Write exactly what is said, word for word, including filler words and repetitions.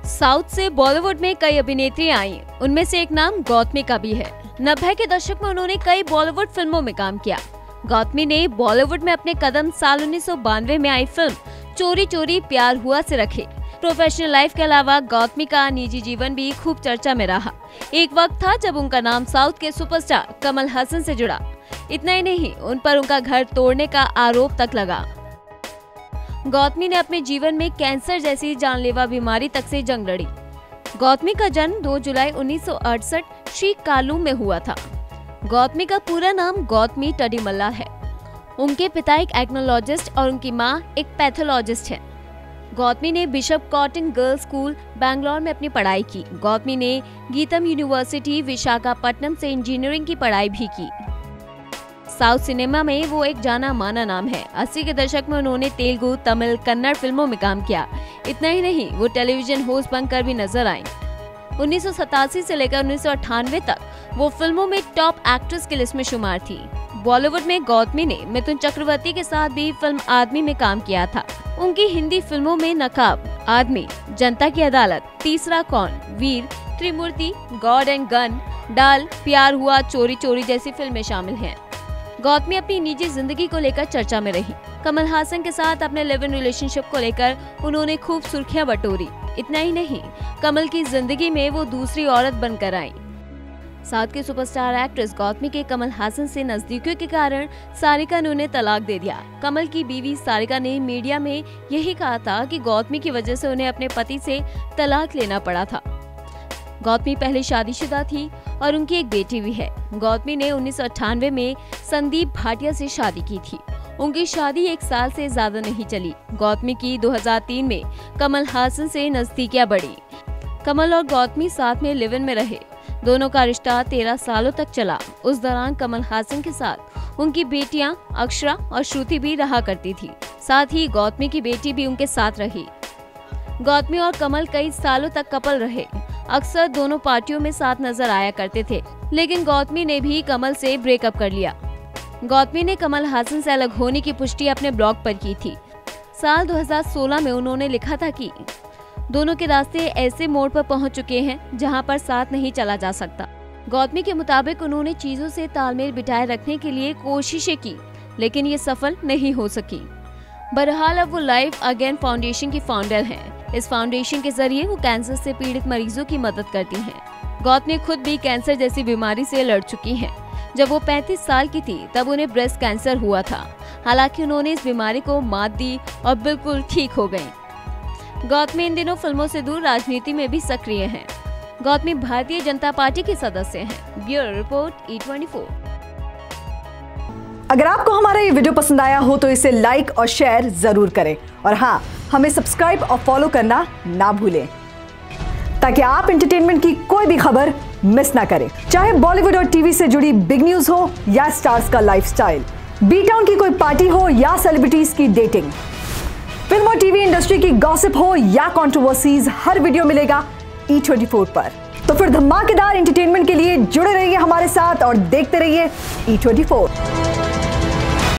South से बॉलीवुड में कई अभिनेत्री आई, उनमें से एक नाम गौतमी का भी है। नब्बे के दशक में उन्होंने कई बॉलीवुड फिल्मों में काम किया। गौतमी ने बॉलीवुड में अपने कदम साल उन्नीस सौ बानवे में आई फिल्म चोरी चोरी प्यार हुआ से रखे। प्रोफेशनल लाइफ के अलावा गौतमी का निजी जीवन भी खूब चर्चा में रहा। एक वक्त था जब उनका नाम साउथ के सुपरस्टार कमल हसन से जुड़ा। इतना ही नहीं, उन पर उनका घर तोड़ने का आरोप तक लगा। गौतमी ने अपने जीवन में कैंसर जैसी जानलेवा बीमारी तक से जंग लड़ी। गौतमी का जन्म दो जुलाई उन्नीस सौ अड़सठ श्रीकाकुलम में हुआ था। गौतमी का पूरा नाम गौतमी टडीमल्ला है। उनके पिता एक एथनोलॉजिस्ट और उनकी मां एक पैथोलॉजिस्ट है। गौतमी ने Bishop Cotton girls school Bangalore में अपनी पढ़ाई की। गौतमी ने गीतम यूनिवर्सिटी विशाखापट्टनम से इंजीनियरिंग की पढ़ाई भी की। साउथ सिनेमा में वो एक जाना माना नाम है। अस्सी के दशक में उन्होंने तेलुगु, तमिल, कन्नड़ फिल्मों में काम किया। इतना ही नहीं, वो टेलीविजन होस्ट बनकर भी नजर आईं। उन्नीस सौ सतासी से लेकर उन्नीस सौ अट्ठानवे तक वो फिल्मों में टॉप एक्ट्रेस की लिस्ट में शुमार थी। बॉलीवुड में गौतमी ने मिथुन चक्रवर्ती के साथ भी फिल्म आदमी में काम किया था। उनकी हिंदी फिल्मों में नकाब, आदमी, जनता की Adalat, Teesra Kaun, Veer, Trimurti, God and Gun, डाल, प्यार हुआ, चोरी चोरी जैसी फिल्में शामिल हैं। गौतमी अपनी निजी जिंदगी को लेकर चर्चा में रही। कमल हासन के साथ अपने लिव इन रिलेशनशिप को लेकर उन्होंने खूब सुर्खियां बटोरी। इतना ही नहीं, कमल की जिंदगी में वो दूसरी औरत बनकर आई। साउथ की सुपरस्टार एक्ट्रेस गौतमी के कमल हासन से नजदीकियों के कारण सारिका ने उन्हें तलाक दे दिया। कमल की बीवी सारिका ने मीडिया में यही कहा था कि गौतमी की वजह से उन्हें अपने पति से तलाक लेना पड़ा था। गौतमी पहले शादीशुदा थी और उनकी एक बेटी भी है। गौतमी ने उन्नीस सौ अट्ठानवे में संदीप भाटिया से शादी की थी। उनकी शादी एक साल से ज्यादा नहीं चली। गौतमी की दो हज़ार तीन में कमल हासन से नजदीकियां बढ़ी। कमल और गौतमी साथ में लिव इन में रहे। दोनों का रिश्ता तेरह सालों तक चला। उस दौरान कमल हासन के साथ उनकी बेटियां अक्षरा और श्रुति भी रहा करती थी। साथ ही गौतमी की बेटी भी उनके साथ रही। गौतमी और कमल कई सालों तक कपल रहे। अक्सर दोनों पार्टियों में साथ नजर आया करते थे, लेकिन गौतमी ने भी कमल से ब्रेकअप कर लिया। गौतमी ने कमल हासन से अलग होने की पुष्टि अपने ब्लॉग पर की थी। साल दो हज़ार सोलह में उन्होंने लिखा था कि दोनों के रास्ते ऐसे मोड़ पर पहुंच चुके हैं जहां पर साथ नहीं चला जा सकता। गौतमी के मुताबिक उन्होंने चीजों से तालमेल बिठाए रखने के लिए कोशिशें की, लेकिन ये सफल नहीं हो सकी। बहरहाल अब वो लाइफ अगेन फाउंडेशन की फाउंडर हैं। इस फाउंडेशन के जरिए वो कैंसर से पीड़ित मरीजों की मदद करती हैं। गौतमी खुद भी कैंसर जैसी बीमारी से लड़ चुकी हैं। जब वो पैंतीस साल की थी तब उन्हें ब्रेस्ट कैंसर हुआ था। हालांकि उन्होंने इस बीमारी को मात दी और बिल्कुल ठीक हो गईं। गौतमी इन दिनों फिल्मों से दूर राजनीति में भी सक्रिय हैं। गौतमी भारतीय जनता पार्टी की सदस्य हैं। Bureau report E twenty four. अगर आपको हमारा ये वीडियो पसंद आया हो तो इसे लाइक और शेयर जरूर करें, और हाँ, हमें सब्सक्राइब और फॉलो करना ना भूलें ताकि आप एंटरटेनमेंट की कोई भी खबर मिस ना करें। चाहे बॉलीवुड और टीवी से जुड़ी बिग न्यूज हो या स्टार्स का लाइफस्टाइल, बी टाउन की कोई पार्टी हो या सेलिब्रिटीज की डेटिंग, फिल्म और टीवी इंडस्ट्री की गॉसिप हो या कंट्रोवर्सीज, हर वीडियो मिलेगा ई ट्वेंटी फोर पर। तो फिर धमाकेदार एंटरटेनमेंट के लिए जुड़े रहिए हमारे साथ और देखते रहिए ई ट्वेंटी फोर।